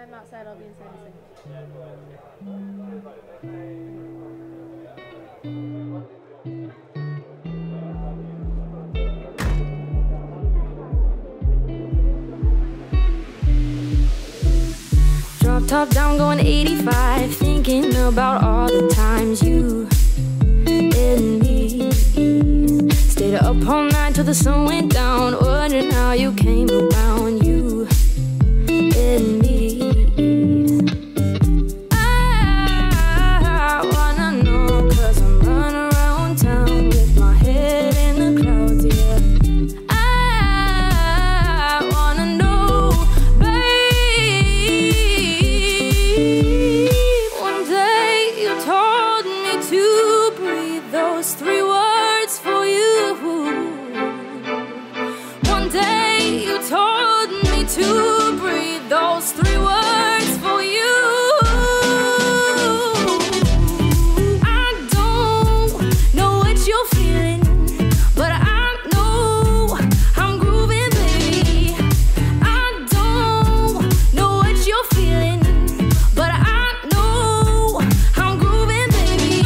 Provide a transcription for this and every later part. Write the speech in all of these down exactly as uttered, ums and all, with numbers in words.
I'm outside, I'll be inside in a second. Drop top down, going eighty-five, thinking about all the times you and me stayed up all night till the sun went down, wondering how you came around. You and me, I wanna know, 'cause I'm running around town with my head in the clouds, yeah. I wanna know, babe. One day you told me to breathe those three words for you. One day you told me to breathe those three words for you. I don't know what you're feeling, but I know I'm grooving, baby. I don't know what you're feeling, but I know I'm grooving, baby.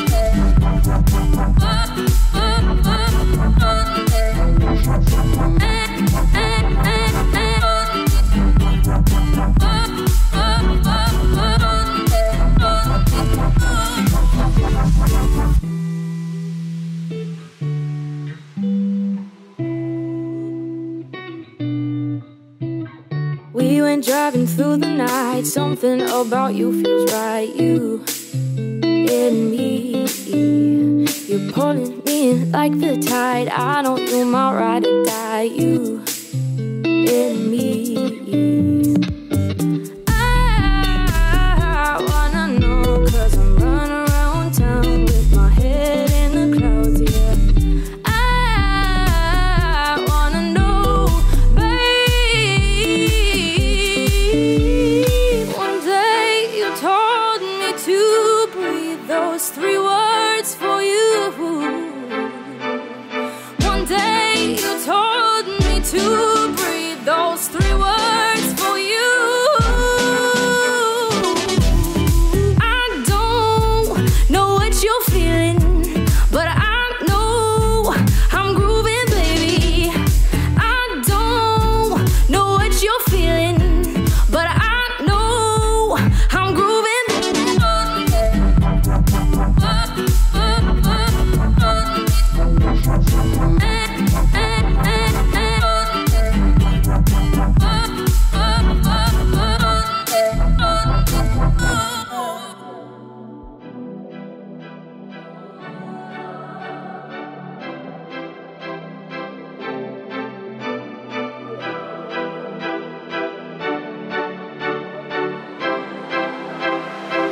We went driving through the night, something about you feels right. You and me, you're pulling me in like the tide. I know you're my ride or die. You and me, I wanna know, 'cause I'm running around town with my head in the clouds, yeah. I wanna know, babe. One day you told me to breathe those three words for you. One day you told me to breathe those three words for you. I don't know what you're feeling, but I know I'm grooving, baby. I don't know what you're feeling, but I know I'm grooving.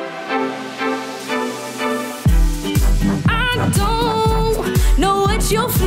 I don't know what you're